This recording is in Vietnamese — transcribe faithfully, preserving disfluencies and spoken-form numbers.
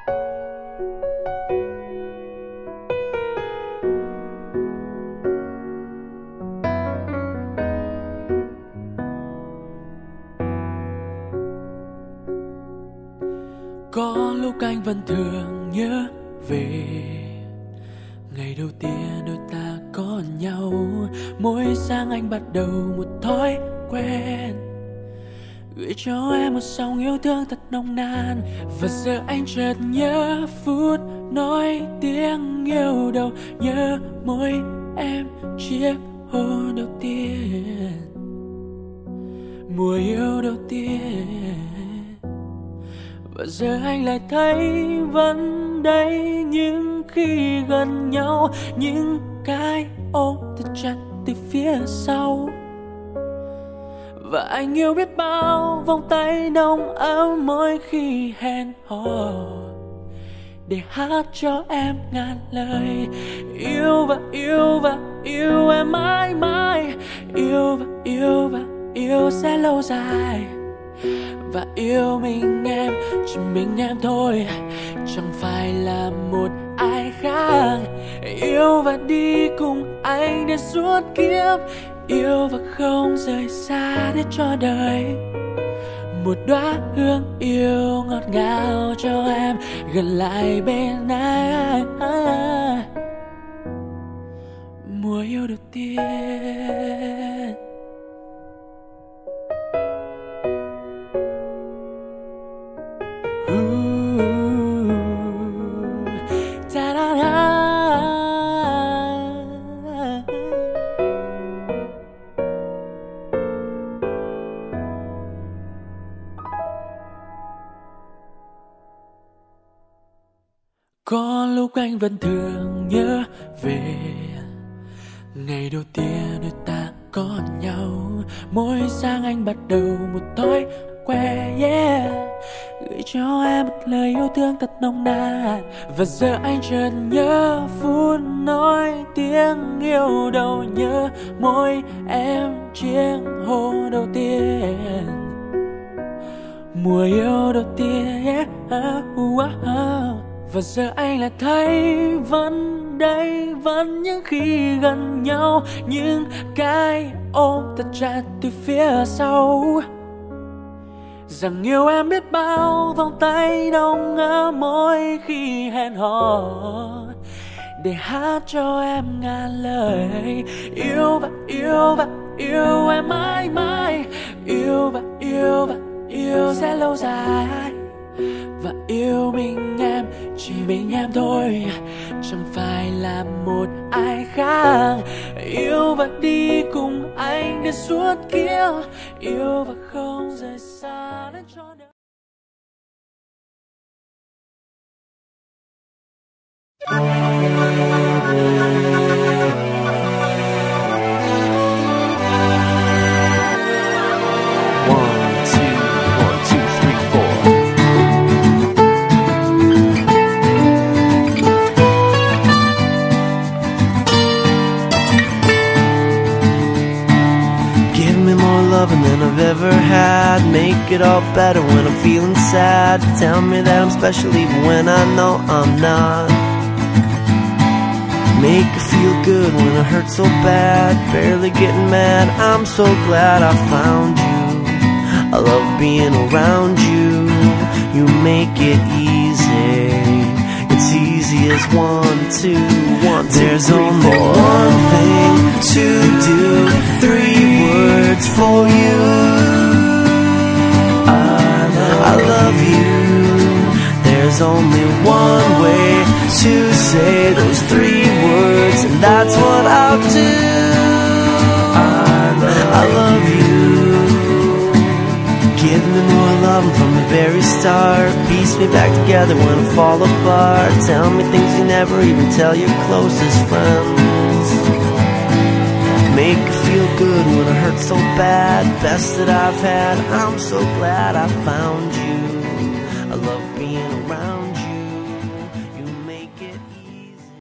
Có lúc anh vẫn thường nhớ về ngày đầu tiên đôi ta có nhau. Mỗi sáng anh bắt đầu một thói quen, gửi cho em một dòng yêu thương thật nồng nàn. Và giờ anh chợt nhớ phút nói tiếng yêu đầu, nhớ môi em chiếc hôn đầu tiên, mùa yêu đầu tiên. Và giờ anh lại thấy vẫn đây, nhưng khi gần nhau những cái ôm thật chặt từ phía sau. Và anh yêu biết bao vòng tay nồng ấm mỗi khi hẹn hò, để hát cho em ngàn lời. Yêu và yêu và yêu em mãi mãi, yêu và yêu và yêu sẽ lâu dài. Và yêu mình em, chỉ mình em thôi, chẳng phải là một ai khác. Yêu và đi cùng anh đến suốt kiếp, yêu và không rời xa để cho đời. Một đóa hương yêu ngọt ngào cho em gần lại bên anh. Mùa yêu đầu tiên. Có lúc anh vẫn thường nhớ về ngày đầu tiên đôi ta có nhau. Mỗi sáng anh bắt đầu một thói quen, yeah, gửi cho em một lời yêu thương thật nồng nàn. Và giờ anh chợt nhớ phút nói tiếng yêu đầu, nhớ môi em chiếc hôn đầu tiên, mùa yêu đầu tiên, yeah. uh, uh, uh. Và giờ anh lại thấy vẫn đây, vẫn những khi gần nhau những cái ôm thật chặt từ phía sau. Rằng yêu em biết bao vòng tay nồng ấm mỗi khi hẹn hò, để hát cho em ngàn lời. Yêu và yêu và yêu em mãi mãi, yêu và yêu và yêu sẽ lâu dài. Và yêu mình em, chỉ mình em thôi, chẳng phải là một ai khác. Yêu và đi cùng anh đến suốt kiếp, yêu và không rời xa đến cho đời. Than I've ever had. Make it all better when I'm feeling sad. Tell me that I'm special even when I know I'm not. Make it feel good when I hurt so bad. Barely getting mad, I'm so glad I found you. I love being around you. You make it easy. It's easy as one, two, one, two, There's three, only four. One thing to do. Three words for you. I love, I love you. There's only one way to say those three words, and that's what I'll do. I love, I love you. Give me more love from the very start. Piece me back together when I fall apart. Tell me things you never even tell your closest friends. Make it feel good when it hurts so bad. Best that I've had, I'm so glad I found you.